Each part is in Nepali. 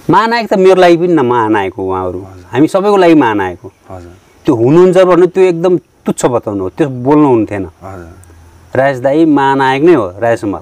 महानायक त मेरो लागि पनि न महानायक हो उहाँहरू, हामी सबैको लागि महानायक हो। त्यो हुनुहुन्छ भने त्यो एकदम तुच्छ बताउनु हो, त्यो बोल्नु हुन्थेन। राजेश दाई महानायक नै हो, राजेश हमाल।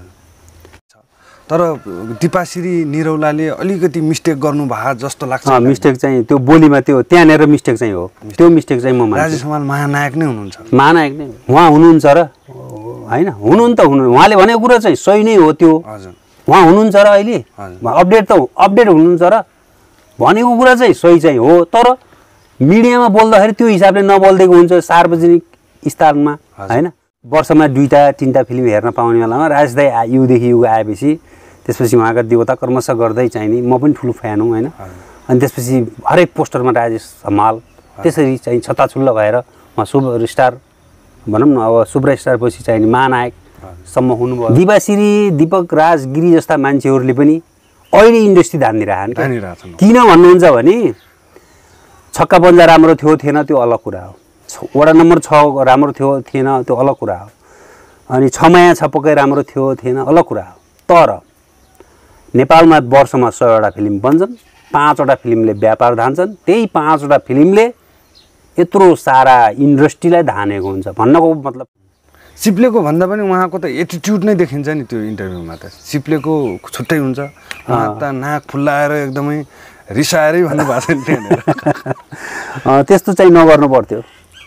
तर दिपाश्री निरौलाले अलिकति मिस्टेक गर्नुभयो जस्तो लाग्छ। मिस्टेक चाहिँ त्यो बोलीमा त्यो त्यहाँनिर मिस्टेक चाहिँ हो, त्यो मिस्टेक चाहिँ म मान्छु। राजेश हमाल महानायक नै हुनुहुन्छ, महानायक नै उहाँ हुनुहुन्छ र होइन, हुनुहुन्छ उहाँले भनेको कुरा चाहिँ सही नै हो। त्यो उहाँ हुनुहुन्छ र अहिले अपडेट हुनुहुन्छ र भनेको कुरा चाहिँ सही चाहिँ हो। तर मिडियामा बोल्दाखेरि त्यो हिसाबले नबोलिदिएको हुन्छ सार्वजनिक स्थानमा होइन। वर्षमा 2-3टा फिल्म हेर्न पाउने बेलामा राजेश दाई युदेखि युग आएपछि त्यसपछि उहाँका देवता क्रमशः गर्दै चाहिँ नि म पनि ठुलो फ्यान हुँ होइन। अनि त्यसपछि हरेक पोस्टरमा राजेश हमाल त्यसरी चाहिँ छत्ताछुल्ल भएर उहाँ सुपरस्टार भनौँ न, अब सुपरस्टार पछि चाहिँ नि महानायकसम्म हुनुभयो। दिपाश्री दीपक राज गिरी जस्ता मान्छेहरूले पनि अहिले इन्डस्ट्री धानिरहेछन्। किन भन्नुहुन्छ भने छक्का पन्जा राम्रो थियो थिएन त्यो अलग कुरा हो, वडा नम्बर 6 राम्रो थियो थिएन त्यो अलग कुरा हो, अनि 6 माया 6 पक्कै राम्रो थियो थिएन अलग कुरा हो। तर नेपालमा वर्षमा 100वटा फिल्म बन्छन्, 5वटा फिल्मले व्यापार धान्छन्, त्यही 5वटा फिल्मले यत्रो सारा इन्डस्ट्रीलाई धानेको हुन्छ भन्नको मतलब। सिप्लेको भन्दा पनि उहाँको त एटिट्युड नै देखिन्छ नि त्यो इन्टरभ्यूमा। त सिप्लेको छुट्टै हुन्छ, उहाँ त नाक फुल्लाएर एकदमै रिसाएरै भन्नुभएको छ नि त्यहाँनिर। त्यस्तो चाहिँ नगर्नु पर्थ्यो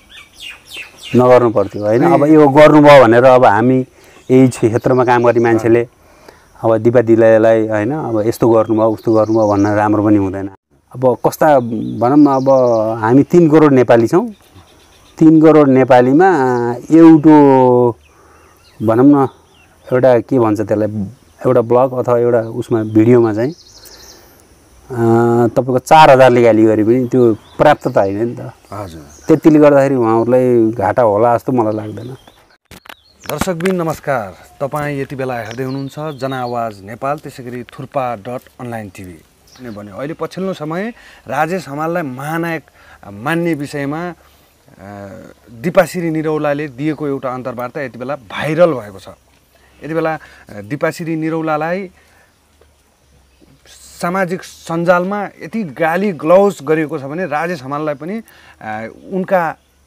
होइन। अब यो गर्नुभयो भनेर अब हामी यही क्षेत्रमा काम गर्ने मान्छेले अब दिपा दिदीलाई होइन अब यस्तो गर्नुभयो उस्तो गर्नुभयो भन्न राम्रो पनि हुँदैन। अब कस्ता भनौँ न, अब हामी 3 करोड नेपाली छौँ, 3 करोड नेपालीमा एउटा भनौँ न एउटा के भन्छ त्यसलाई, एउटा ब्लग अथवा एउटा उसमा भिडियोमा चाहिँ तपाईँको 4000ले गाली गरे पनि त्यो पर्याप्त त होइन नि त। हजुर, त्यतिले गर्दाखेरि उहाँहरूलाई घाटा होला जस्तो मलाई लाग्दैन। दर्शकबिन नमस्कार, तपाईँ यति बेला हेर्दै हुनुहुन्छ जनआवाज नेपाल, त्यसै गरी थुर्पा.online TV। भने अहिले पछिल्लो समय राजेश हमाललाई महानायक मान्ने विषयमा दिपाश्री निरौलाले दिएको एउटा अन्तर्वार्ता यति बेला भाइरल भएको छ। यति बेला दिपाश्री निरौलालाई सामाजिक सञ्जालमा यति गाली ग्लौज गरिएको छ भने राजेश हमाललाई पनि उनका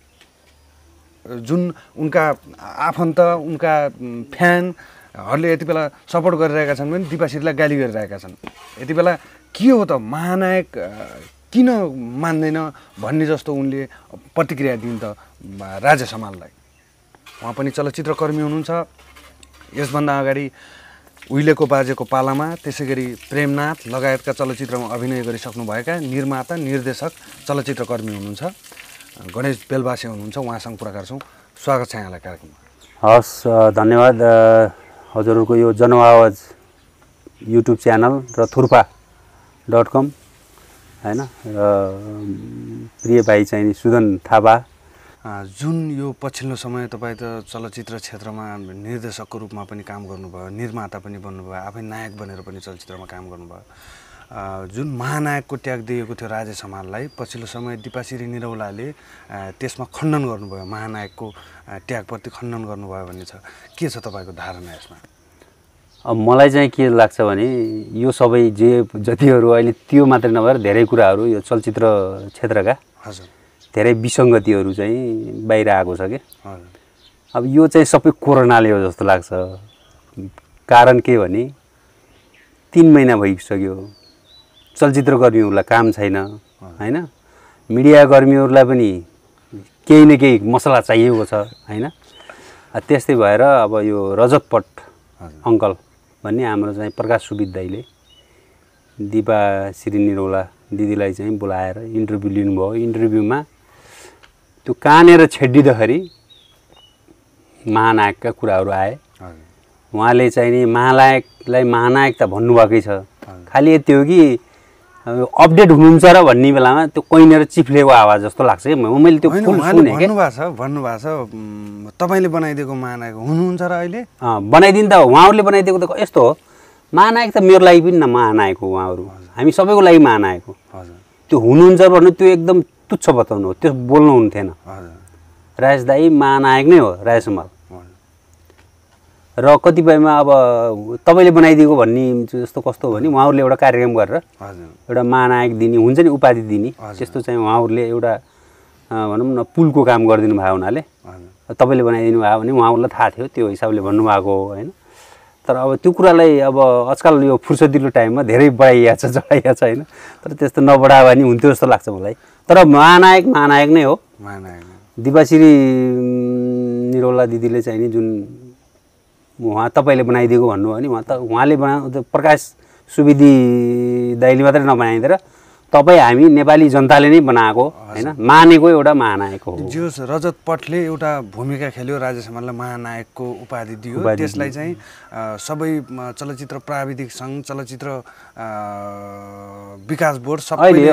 जुन उनका आफन्त उनका फ्यानहरूले यति बेला सपोर्ट गरिरहेका छन् भने दिपाश्रीलाई गाली गरिरहेका छन्। यति बेला के हो त महानायक किन मान्दैन भन्ने जस्तो उनले प्रतिक्रिया दिन् त राजेश हमाललाई। उहाँ पनि चलचित्रकर्मी हुनुहुन्छ, यसभन्दा अगाडि उहिलेको बाजेको पालामा त्यसै गरी प्रेमनाथ लगायतका चलचित्रमा अभिनय गरिसक्नुभएका निर्माता निर्देशक चलचित्रकर्मी हुनुहुन्छ गणेश बेलबासे हुनुहुन्छ। उहाँसँग कुरा गर्छौँ। स्वागत छ यहाँलाई कार्यक्रममा। हस्, धन्यवाद। हजुरहरूको यो जनआवाज युट्युब च्यानल र थुर्पा.com होइन, र प्रिय भाइ चाहिँ सुदन थापा, जुन यो पछिल्लो समय तपाईँ त चलचित्र क्षेत्रमा निर्देशकको रूपमा पनि काम गर्नुभयो, निर्माता पनि बन्नुभयो, आफै नायक बनेर पनि चलचित्रमा काम गर्नुभयो। जुन महानायकको ट्याग दिएको थियो राजेश हमाललाई, पछिल्लो समय दिपाश्री निरौलाले त्यसमा खण्डन गर्नुभयो, महानायकको ट्यागप्रति खण्डन गर्नुभयो भन्ने छ। के छ तपाईँको धारणा यसमा? अब मलाई चाहिँ के लाग्छ भने यो सबै जतिहरू अहिले त्यो मात्रै नभएर धेरै कुराहरू यो चलचित्र क्षेत्रका हजुर धेरै विसङ्गतिहरू चाहिँ बाहिर आएको छ क्या। अब यो चाहिँ सबै कोरोनाले हो जस्तो लाग्छ। कारण के भने 3 महिना भइसक्यो, चलचित्रकर्मीहरूलाई काम छैन होइन, मिडियाकर्मीहरूलाई पनि केही न केही मसला चाहिएको छ होइन। त्यस्तै भएर अब यो रजतपट अङ्कल भन्ने हाम्रो चाहिँ प्रकाश सुबिद दाइले दिपाश्री निरौला दिदीलाई चाहिँ बोलाएर इन्टरभ्यू लिनुभयो। इन्टरभ्यूमा त्यो कहाँनिर छेडिँदाखेरि महानायकका कुराहरू आए। उहाँले चाहिँ नि महानायकलाई महानायक त भन्नुभएकै छ, खालि यति हो कि अपडेट हुनुहुन्छ र भन्ने बेलामा त्यो कहीँनिर चिप्लेको आवाज जस्तो लाग्छ कि मैले त्यो फुल सुने के भन्नुभएको छ। तपाईँले बनाइदिएको महानायक हुनुहुन्छ र अहिले बनाइदिनु त उहाँहरूले बनाइदिएको त यस्तो हो, महानायक त मेरो लागि पनि न महानायक हो, उहाँहरू हामी सबैको लागि महानायक हो। त्यो हुनुहुन्छ भने त्यो एकदम तुच्छ बताउनु हो, त्यो बोल्नु हुन्थेन। राजेश दाई महानायक नै हो, राजेश हमाल। र कतिपयमा अब तपाईँले बनाइदिएको भन्ने जस्तो कस्तो हो भने उहाँहरूले एउटा कार्यक्रम गरेर एउटा महानायक दिने हुन्छ नि उपाधि दिने त्यस्तो चाहिँ उहाँहरूले एउटा भनौँ न पुलको काम गरिदिनु भयो हुनाले तपाईँले बनाइदिनु भयो भने उहाँहरूलाई थाहा थियो त्यो हिसाबले भन्नुभएको हो होइन। तर अब त्यो कुरालाई अब आजकल यो फुर्सदिलो टाइममा धेरै बढाइएको छ चढाइएको छ होइन। तर त्यस्तो नबढायो भने हुन्थ्यो जस्तो लाग्छ मलाई। तर महानायक महानायक नै हो। दिपाश्री निरौला दिदीले चाहिँ नि जुन उहाँ तपाईँले बनाइदिएको भन्नुभयो भने उहाँले प्रकाश सुवेदी दाइले मात्रै नबनाइदिएर तपाईँ हामी नेपाली जनताले नै बनाएको होइन मानेको एउटा महानायक हो। जो रजत पटले एउटा भूमिका खेल्यो राजेश हमाललाई महानायकको उपाधि दियो। त्यसलाई चाहिँ सबै चलचित्र प्राविधिक सङ्घ चलचित्र विकास बोर्ड सबैले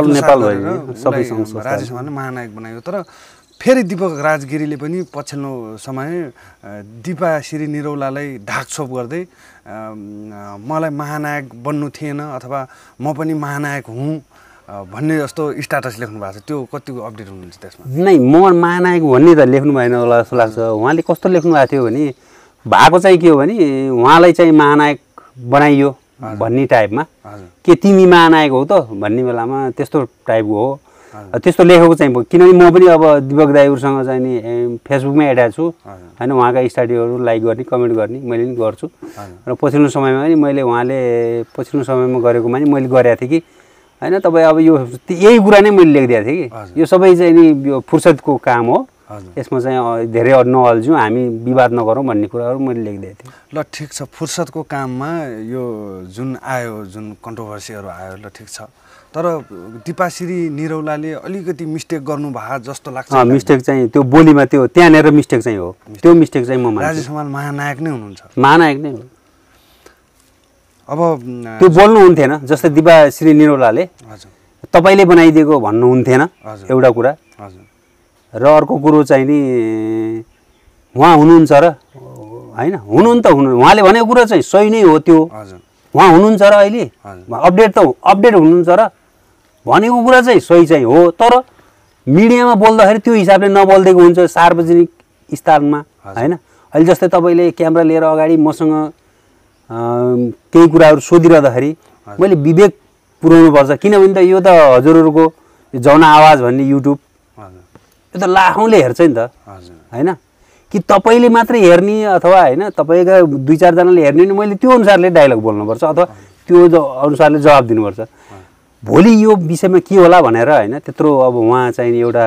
राजेश हमालले महानायक बनायो। तर फेरि दीपक राजगिरीले पनि पछिल्लो समय दिपाश्री निरौलालाई ढाकछोप गर्दै मलाई महानायक बन्नु थिएन अथवा म पनि महानायक हुँ भन्ने जस्तो स्ट्याटस लेख्नु भएको छ। त्यो कतिको अपडेट हुनुहुन्छ त्यसमा? नै म महानायक भन्ने त लेख्नु भएन होला जस्तो लाग्छ। उहाँले कस्तो लेख्नु भएको थियो भने भएको चाहिँ के हो भने उहाँलाई चाहिँ महानायक बनाइयो भन्ने टाइपमा के तिमी महानायक हो त भन्ने बेलामा त्यस्तो टाइपको हो। त्यस्तो लेखेको चाहिँ किनभने म पनि अब दिपक दाइहरूसँग चाहिँ नि फेसबुकमै एड छु होइन। उहाँका स्टडीहरू लाइक गर्ने कमेन्ट गर्ने मैले पनि गर्छु। र पछिल्लो समयमा पनि मैले उहाँले पछिल्लो समयमा गरेकोमा नि मैले गरेको थिएँ कि होइन तपाईँ अब यो यही कुरा नै मैले लेखिदिएको थिएँ कि यो सबै चाहिँ नि यो फुर्सदको काम हो यसमा चाहिँ धेरै नअल्झौँ हामी विवाद नगरौँ भन्ने कुराहरू मैले लेखिदिएको थिएँ। ल ठिक छ फुर्सदको काममा यो जुन आयो जुन कन्ट्रोभर्सीहरू आयो ल ठिक छ। तर दिपाश्री निरौलाले अलिकति मिस्टेक गर्नुभयो जस्तो लाग्छ। मिस्टेक चाहिँ त्यो बोलीमा त्यो त्यहाँनिर मिस्टेक चाहिँ हो। त्यो मिस्टेक चाहिँ म राजेश हमाल महानायक नै हुनुहुन्छ। महानायक नै हो। अब त्यो बोल्नुहुन्थेन जस्तै दिपाश्री निरौलाले तपाईँले बनाइदिएको भन्नुहुन्थेन एउटा कुरा। र अर्को कुरो चाहिँ नि उहाँ हुनुहुन्छ र होइन हुनु त हुनु उहाँले भनेको कुरा चाहिँ सही नै हो। त्यो उहाँ हुनुहुन्छ र अहिले अपडेट हुनुहुन्छ र भनेको कुरा चाहिँ सही चाहिँ हो। तर मिडियामा बोल्दाखेरि त्यो हिसाबले नबोलिदिएको हुन्छ सार्वजनिक स्थानमा होइन। अहिले जस्तै तपाईँले क्यामेरा लिएर अगाडि मसँग केही कुराहरू सोधिरहँदाखेरि मैले विवेक पुर्याउनुपर्छ। किनभने त यो त हजुरहरूको जौना आवाज भन्ने युट्युब यो त लाखौँले हेर्छ नि त होइन कि तपाईँले मात्रै हेर्ने अथवा होइन तपाईँका 2-4 जनाले हेर्ने नि मैले त्यो अनुसारले डायलग बोल्नुपर्छ अथवा त्यो अनुसारले जवाब दिनुपर्छ। भोलि यो विषयमा के होला भनेर होइन त्यत्रो अब उहाँ चाहिँ एउटा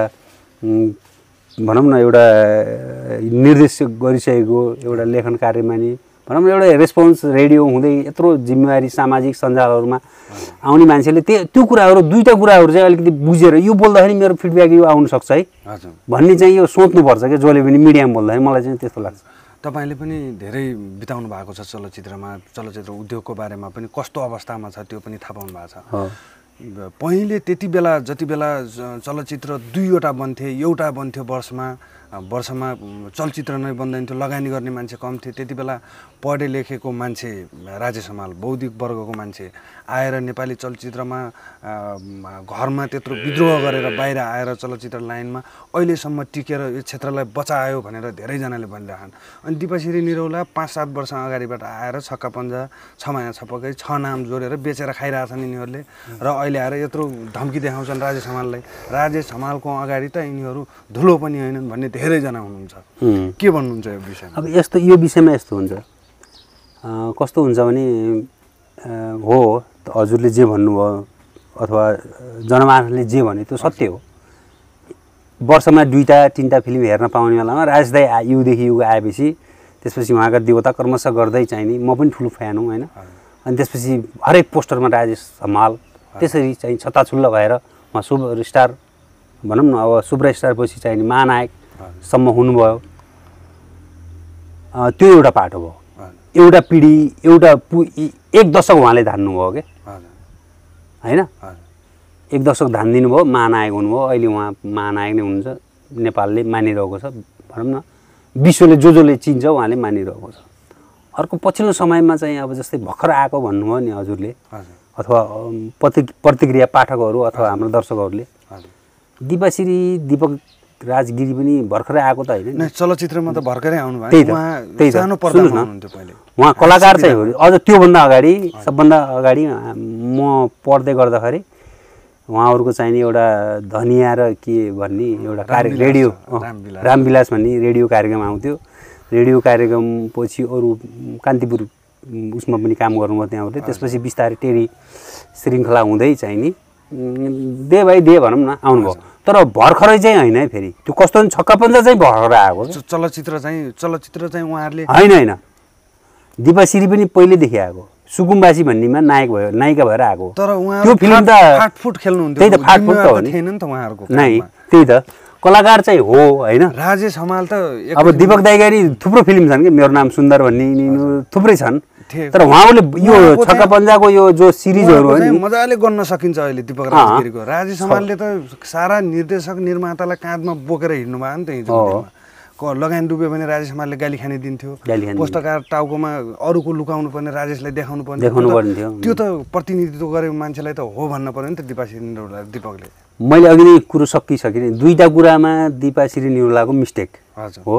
भनौँ न एउटा निर्देश गरिसकेको एउटा लेखन कार्यमा नि भनौँ न एउटा रेस्पोन्स रेडियो हुँदै यत्रो जिम्मेवारी सामाजिक सञ्जालहरूमा आउने मान्छेले त्यो कुराहरू दुईवटा कुराहरू चाहिँ अलिकति बुझेर यो बोल्दाखेरि मेरो फिडब्याक यो आउन सक्छ है भन्ने चाहिँ यो सोच्नुपर्छ कि जसले पनि मिडियामा बोल्दाखेरि मलाई चाहिँ त्यस्तो लाग्छ। तपाईँले पनि धेरै बिताउनु भएको छ चलचित्रमा चलचित्र उद्योगको बारेमा पनि कस्तो अवस्थामा छ त्यो पनि थाहा पाउनु भएको छ। पहिले त्यति बेला जति बेला चलचित्र 2वटा बन्थे एउटा बन्थ्यो वर्षमा चलचित्र नै बन्दैन थियो लगानी गर्ने मान्छे कम थियो। त्यति बेला पढे लेखेको मान्छे राजेश हमाल बौद्धिक वर्गको मान्छे आएर नेपाली चलचित्रमा घरमा त्यत्रो विद्रोह गरेर बाहिर आएर चलचित्र लाइनमा अहिलेसम्म टिकेर यो क्षेत्रलाई बचायो भनेर धेरैजनाले भनिरहन्। अनि दिपाश्री निरौला 5-7 वर्ष अगाडिबाट आएर छक्का पन्जा 6 माया छपकै 6 नाम जोडेर बेचेर खाइरहेछन् यिनीहरूले र अहिले आएर यत्रो धम्की देखाउँछन् राजेश हमाललाई। राजेश हमालको अगाडि त यिनीहरू धुलो पनि होइनन् भन्ने धेरैजना हुनुहुन्छ। के भन्नुहुन्छ यो विषयमा? अब यस्तो यो विषयमा यस्तो हुन्छ कस्तो हुन्छ भने हो हजुरले जे भन्नुभयो अथवा जनमानसले जे भने त्यो सत्य हो। वर्षमा 2-3टा फिल्म हेर्न पाउने बेलामा राजेश दाइ युगदेखि युग आएपछि त्यसपछि उहाँका देवता कर्मश गर्दै चाहिँ नि म पनि ठुलो फ्यान हुँ होइन। अनि त्यसपछि हरेक पोस्टरमा राजेश हमाल त्यसरी चाहिँ छत्ताछुल्ल भएर उहाँ सुपर स्टार भनौँ न अब सुपर स्टार पछि चाहिँ नि महानायकसम्म हुनुभयो। त्यो एउटा पाटो भयो। एउटा पिँढी एउटा 1 दशक उहाँले धान्नुभयो के होइन। 1 दशक धानिदिनु भयो महानायक हुनुभयो। अहिले उहाँ महानायक नै हुनुहुन्छ नेपालले मानिरहेको छ भनौँ न विश्वले जसले चिन्छ उहाँले मानिरहेको छ। अर्को पछिल्लो समयमा चाहिँ अब जस्तै भर्खर आएको भन्नुभयो नि हजुरले अथवा प्रतिक्रिया पाठकहरू अथवा हाम्रो दर्शकहरूले दिपाश्री दिपक राजगिरी पनि भर्खरै आएको त होइन नै चलचित्रमा त भर्खरै आउनु भयो त्यही त उहाँ सानो पर्दामा हुनुहुन्थ्यो पहिले उहाँ कलाकार चाहिँ हो अझ त्योभन्दा अगाडि सबभन्दा अगाडि म पढ्दै गर्दाखेरि उहाँहरूको चाहिने एउटा धनिया र के भन्ने एउटा रेडियो रामविलास भन्ने रेडियो कार्यक्रम आउँथ्यो रेडियो कार्यक्रम पछि अरू कान्तिपुर उसमा पनि काम गर्नुभयो त्यहाँहरूले त्यसपछि बिस्तारै टेरी श्रृङ्खला हुँदै चाहिने दे भाइ दे भनौँ न आउनुभयो तर भर्खरै चाहिँ होइन है फेरि त्यो कस्तो छक्का पन्जा चाहिँ भर्खरै आएको चलचित्र चाहिँ उहाँहरूले होइन दिपाश्री पनि पहिलेदेखि आएको सुकुम्बासी भन्नेमा नायक भयो नायिका भएर आएको तर उहाँ त्यो फिल्म त फाटफुट खेल्नुहुन्थ्यो त्यही त फाटफुट त हो नि थिएन नि त उहाँहरूको नै त्यही त कलाकार चाहिँ हो होइन राजेश हमाल त अब दीपक दाइगारी थुप्रो फिल्म छन् कि मेरो नाम सुन्दर भन्ने थुप्रै छन् तर उहाँले यो छक्का पन्जाको यो जो सिरिजहरू हो नि मजाले गर्न सकिन्छ अहिले दीपक राजगिरीको राजेश हमालले त सारा निर्देशक निर्मातालाई काँधमा बोकेर हिँड्नु भयो नि त हिजो लगानी डुब्यो भने राजेश हमालले गाली खाने दिन्थ्यो पुस्तकार टाउकोमा अरूको लुकाउनु पर्ने राजेशलाई देखाउनु पर्ने त्यो त प्रतिनिधित्व गरेको मान्छेलाई त हो भन्न पर्यो नि त दीपकले मैले अघि नै कुरो सकिसकेँ दुईटा कुरामा दिपाश्री निरौलाको मिस्टेक हो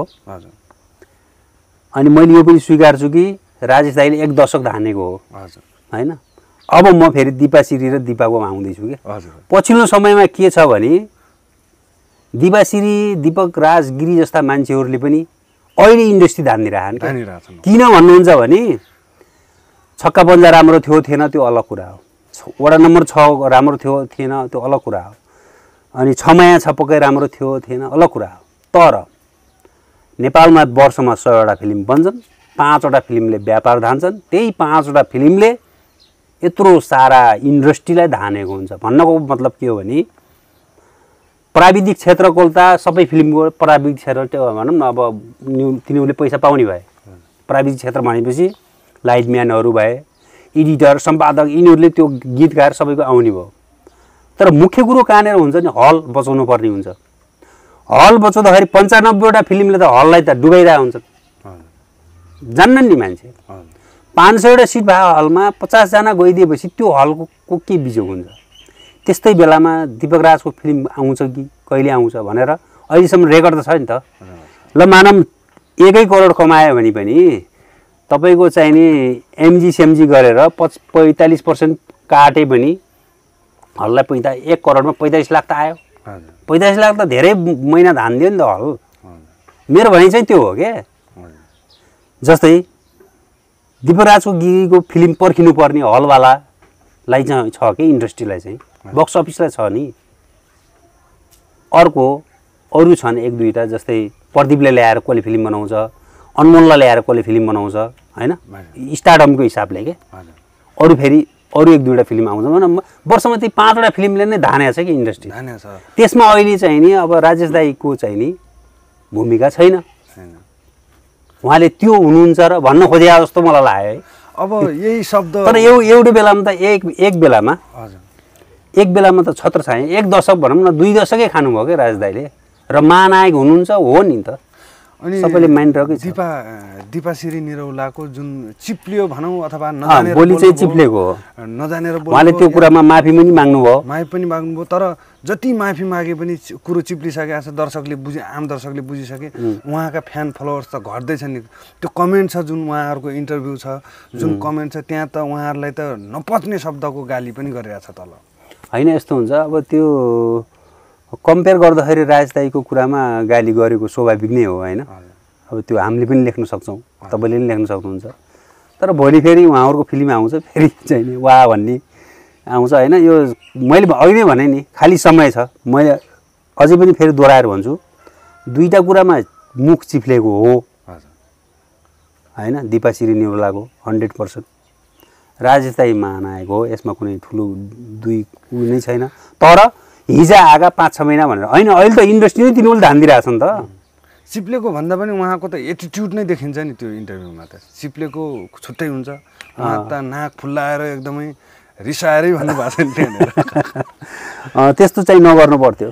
अनि मैले यो पनि स्वीकार्छु कि राजेश दाइले एक दशक धानेको हो होइन अब म फेरि दिपाश्री र दिपाकोमा आउँदैछु कि पछिल्लो समयमा के छ भने दिपाश्री दीपक राजगिरी जस्ता मान्छेहरूले पनि अहिले इन्डस्ट्री धानिरहेछन् किन भन्नुहुन्छ भने छक्का पन्जा राम्रो थियो थिएन त्यो अलग कुरा हो वडा नम्बर 6 राम्रो थियो थिएन त्यो अलग कुरा हो अनि छमाया छपकै राम्रो थियो थिएन अलग कुरा हो तर नेपालमा वर्षमा 100वटा फिल्म बन्छन् 5वटा फिल्मले व्यापार धान्छन् त्यही 5वटा फिल्मले यत्रो सारा इन्डस्ट्रीलाई धानेको हुन्छ भन्नको मतलब के हो भने प्राविधिक क्षेत्रको त सबै फिल्मको प्राविधिक क्षेत्र त्यो भनौँ न अब तिनीहरूले पैसा पाउने भए प्राविधिक क्षेत्र भनेपछि लाइटम्यानहरू भए एडिटर सम्पादक यिनीहरूले त्यो गीतकार सबैको आउने भयो तर मुख्य कुरो कहाँनिर हुन्छ नि हल बचाउनु पर्ने हुन्छ हल बचाउँदाखेरि 95वटा फिल्मले त हललाई त डुबाइरहेको हुन्छ जान्नन् नि मान्छे 500वटा सिट भए हलमा 50 जना गइदिएपछि त्यो हलको के बिजोग हुन्छ त्यस्तै बेलामा दीपक राजको फिल्म आउँछ कि कहिले आउँछ भनेर अहिलेसम्म रेकर्ड त छ नि त ल मानम 1 करोड कमायो भने पनि तपाईको चाहिने एमजी सेमजी गरेर 45% काटे पनि हललाई 1 करोडमा 45 लाख त आयो 45 लाख त धेरै महिना धान दियो नि त हल मेरो भनाइ चाहिँ त्यो हो के जस्तै दीपक राजको गिरीको फिल्म पर्खिनु पर्ने हलवालालाई चाहिँ छ के इन्डस्ट्रीलाई चाहिँ बक्स अफिसलाई छ नि अर्को अरू छन् एक दुईटा जस्तै प्रदीपले ल्याएर कसले फिल्म बनाउँछ अनमोललाई ल्याएर कसले फिल्म बनाउँछ हैन स्टारडमको हिसाबले के अरू फेरि अरू एक दुईटा फिल्म आउँछ भने वर्षमा ती 5वटा फिल्मले नै धानेको छ कि इन्डस्ट्री त्यसमा अहिले चाहिँ नि अब राजेश दाइको चाहिँ नि भूमिका छैन उहाँले त्यो हुनुहुन्छ र भन्न खोजे जस्तो मलाई लाग्यो है अब यही शब्द तर एउटै बेलामा त एक बेलामा त छत्र छाए 1 दशक भनौँ न 2 दशकै खानुभयो के राजेश दाइले र महानायक हुनुहुन्छ हो नि त अनि सबैले माइन्ड रकै छ दिपाश्री निरौलाको जुन चिप्लियो भनौँ अथवा नजानेर बोली चाहिँ चिप्लेको हो नजानेर उहाँले त्यो कुरामा माफी पनि माग्नुभयो तर जति माफी मागे पनि कुरो चिप्लिसकेको छ दर्शकले आम दर्शकले बुझिसके उहाँका फ्यान फलोवर्स त घट्दै छन् नि त्यो कमेन्ट छ जुन उहाँहरूको इन्टरभ्यू छ जुन कमेन्ट छ त्यहाँ त उहाँहरूलाई त नपच्ने शब्दको गाली पनि गरिरहेछ तल हैन यस्तो हुन्छ अब त्यो कम्पेयर गर्दाखेरि राज दाइको कुरामा गाली गरेको स्वाभाविक नै हो हैन अब त्यो हामीले पनि लेख्न सक्छौं तपाईले पनि लेख्न सक्नुहुन्छ तर भोलि फेरि उहाँहरुको फिल्म आउँछ फेरि चाहिँ नि वाह भन्ने आउँछ हैन यो मैले अघि नै भने नि खाली समय छ मैले अझै पनि फेरि दोहोऱ्याएर भन्छु दुईटा कुरामा मुख चिप्लेको हो हैन दिपाश्री निरौलाको 100% राजेश दाइ महानायक हो यसमा कुनै ठुलो दुई नै छैन तर हिजो आगा 5-6 महिना भनेर हैन अहिले त इन्डस्ट्री नै तिनीले ध्यान दिइराछन् त चिप्लेको भन्दा पनि उहाँको त एटिट्युड नै देखिन्छ नि त्यो इन्टरभ्यूमा त चिप्लेको छुट्टै हुन्छ उहाँ त नाक फुल्लाएर एकदमै रिसाएरै भन्नु भएको छ नि त्यहाँ त्यस्तो चाहिँ नगर्नु पर्थ्यो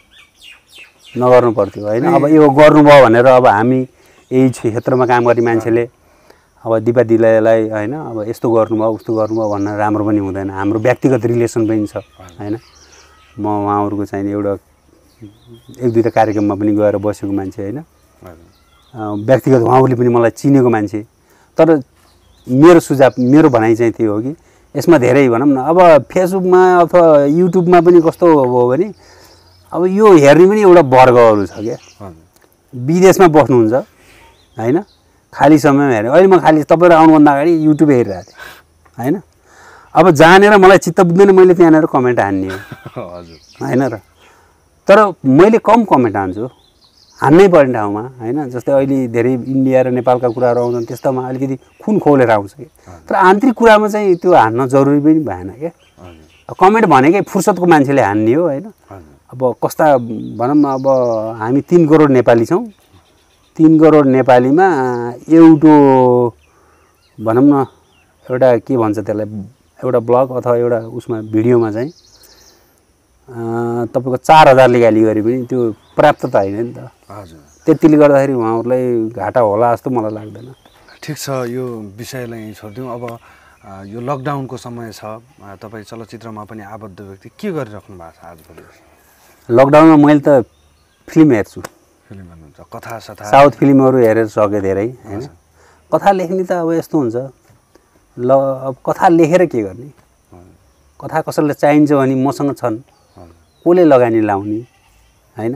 हैन अब यो गर्नुभयो भनेर अब हामी यही क्षेत्रमा काम गर्ने मान्छेले अब दिपा दिलालाई हैन अब यस्तो गर्नुभयो उस्तो गर्नुभयो भन्न राम्रो पनि हुँदैन हाम्रो व्यक्तिगत रिलेसन पनि छ हैन म उहाँहरुको चाहिँ एउटा एक दुईवटा कार्यक्रममा पनि गएर बसेको मान्छे होइन, व्यक्तिगत उहाँहरूले पनि मलाई चिनेको मान्छे। तर मेरो सुझाव, मेरो भनाइ चाहिँ त्यो हो कि यसमा धेरै भनौँ न, अब फेसबुकमा अथवा युट्युबमा पनि कस्तो हो भने अब यो हेर्ने पनि एउटा वर्गहरू छ क्या, विदेशमा बस्नुहुन्छ होइन, खाली समयमा हेर्ने। अहिले म खाली तपाईँहरू आउनुभन्दा अगाडि युट्युब हेरिरहेको थिएँ होइन। अब जानेर मलाई चित्त बुझ्दैन, मैले त्यहाँनिर कमेन्ट हान्ने हो होइन र। तर मैले कम कमेन्ट हान्छु हान्नै पर्ने ठाउँमा होइन। जस्तै अहिले धेरै इन्डिया र नेपालका कुराहरू आउँछन्, त्यस्तामा अलिकति खुन खोलेर आउँछ कि। तर आन्तरिक कुरामा चाहिँ त्यो हान्न जरुरी पनि भएन क्या। कमेन्ट भनेकै फुर्सदको मान्छेले हान्ने हो होइन। अब कस्ता भनौँ न, अब हामी 3 करोड नेपाली छौँ, 3 करोड नेपालीमा एउटो भनौँ न एउटा के भन्छ त्यसलाई, एउटा ब्लग अथवा एउटा उसमा भिडियोमा चाहिँ तपाईँको 4000ले गाली गरे पनि त्यो पर्याप्त त होइन नि त। त्यतिले गर्दाखेरि उहाँहरूलाई घाटा होला जस्तो मलाई लाग्दैन। ठिक छ, यो विषयलाई यहीँ छोडिदिउँ। अब यो लकडाउनको समय छ, तपाईँ चलचित्रमा पनि आबद्ध व्यक्ति, के गरिराख्नु भएको छ आजभोलि? लकडाउनमा मैले त फिल्म हेर्छु, फिल्म हेर्नुहुन्छ, कथा सथा साउथ फिल्महरू हेरेर सकेँ धेरै होइन। कथा लेख्ने त अब यस्तो हुन्छ, अब कथा लेखेर के गर्ने, कथा कसैलाई चाहिन्छ भने मसँग छन्, कसले लगानी लाउने होइन।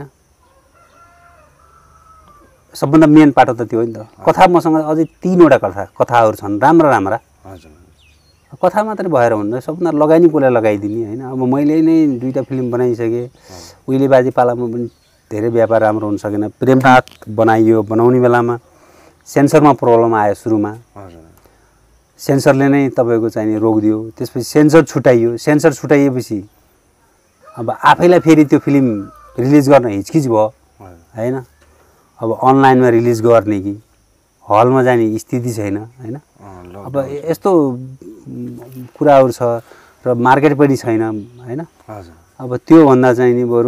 सबभन्दा मेन पाटो त त्यो हो नि त। कथा मसँग अझै 3वटा कथाहरू छन् राम्रा राम्रा। कथा मात्रै भएर हुन्न, सबभन्दा लगानी कसलाई लगाइदिने होइन। अब मैले नै 2टा फिल्म बनाइसकेँ, उहिले बाजे पालामा पनि धेरै व्यापार राम्रो हुन सकेन। प्रेमनाथ बनाइयो, बनाउने बेलामा सेन्सरमा प्रब्लम आयो सुरुमा, सेन्सरले नै तपाईँको चाहिँ नि रोकिदियो। त्यसपछि सेन्सर छुट्याइयो, सेन्सर छुट्याइएपछि अब आफैलाई फेरि त्यो फिल्म रिलिज गर्न हिचकिच भयो होइन। अब अनलाइनमा रिलिज गर्ने कि हलमा जाने स्थिति छैन होइन। अब यस्तो कुराहरू छ र मार्केट पनि छैन होइन। अब त्योभन्दा चाहिँ नि बरु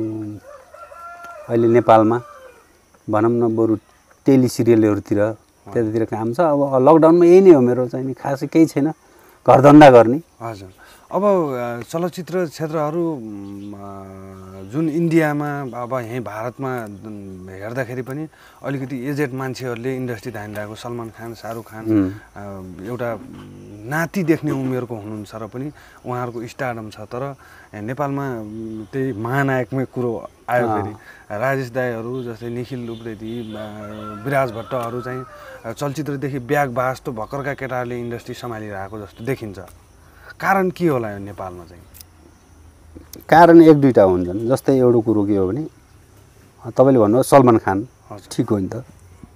अहिले नेपालमा भनौँ न बरु टेली सिरियलहरूतिर त्यतातिर काम छ। अब लकडाउनमा यही नै हो मेरो चाहिँ नि, खासै केही छैन, घरधन्दा गर्ने। हजुर, अब चलचित्र क्षेत्रहरू जुन इन्डियामा अब यहीँ भारतमा हेर्दाखेरि पनि अलिकति एजेड मान्छेहरूले इन्डस्ट्री धानिरहेको, सलमान खान, शाहरुख खान एउटा नाति देख्ने उमेरको हुनुहुन्छ र पनि उहाँहरूको स्टारडम छ। तर नेपालमा त्यही महानायकमै कुरो आयो फेरि राजेश दाईहरू जस्तै निखिल उप्रेती, विराज भट्टहरू चाहिँ चलचित्रदेखि ब्याग बास्तो भर्खरका केटाहरूले इन्डस्ट्री सम्हालिरहेको जस्तो देखिन्छ। कारण के होला यो नेपालमा चाहिँ? कारण 1-2टा हुन्छन्। जस्तै एउटा कुरो के हो भने तपाईँले भन्नुभयो सलमान खान, ठिक हो नि त।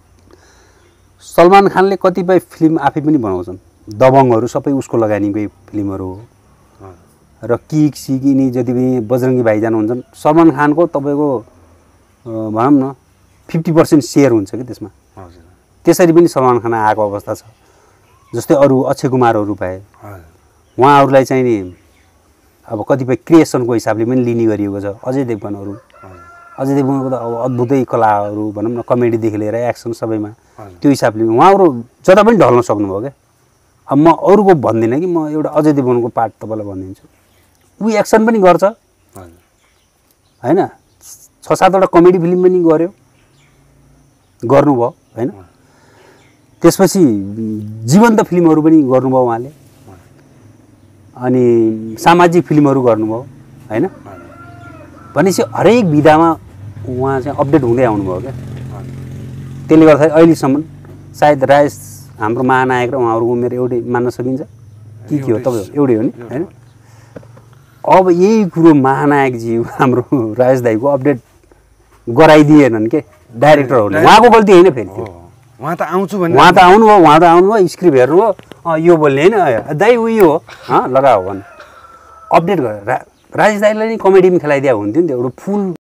सलमान खानले कतिपय फिल्म आफै पनि बनाउँछन्, दबङहरू सबै उसको लगानीकै फिल्महरू हो र किक सिक यिनी जति पनि बजरङ्गी भाइजान हुन्छन्, सलमान खानको तपाईँको भनौँ न 50% सेयर हुन्छ कि त्यसमा। त्यसरी पनि सलमान खान आएको अवस्था छ। जस्तै अरू अक्षय कुमारहरू भए, उहाँहरूलाई चाहिँ नि अब कतिपय क्रिएसनको हिसाबले पनि लिने गरिएको छ। अजय देवगनहरू, अजय देवगनको त अब अद्भुतै कलाहरू भनौँ न, कमेडीदेखि लिएर एक्सन सबैमा त्यो हिसाबले उहाँहरू जता पनि ढल्न सक्नुभयो क्या। अब म अरूको भन्दिनँ कि, म एउटा अजय देवगनको पार्ट तपाईँलाई भनिदिन्छु। ऊ एक्सन पनि गर्छ होइन, 6-7वटा कमेडी फिल्म पनि गर्नुभयो होइन। त्यसपछि जीवन्त फिल्महरू पनि गर्नुभयो उहाँले, अनि सामाजिक फिल्महरू गर्नुभयो होइन। भनेपछि हरेक विधामा उहाँ चाहिँ अपडेट हुँदै आउनुभयो क्या। त्यसले गर्दाखेरि अहिलेसम्म सायद राजेश हाम्रो महानायक र उहाँहरूको उमेर एउटै मान्न सकिन्छ कि के हो? तपाईँ एउटै हो नि होइन। अब यही कुरो महानायकजी हाम्रो राजेश दाईको अपडेट गराइदिएनन् के डाइरेक्टरहरूले। उहाँको गल्ती होइन फेरि त्यो। उहाँ त आउनुभयो, उहाँ त आउनुभयो, स्क्रिप्ट हेर्नुभयो, यो बोल्ने होइन दाई उयो हो लगाओ भन्नु, अपडेट गरेर राजेश दाईलाई नै कमेडी पनि खेलाइदिया हुन्थ्यो नि त। एउटा फुल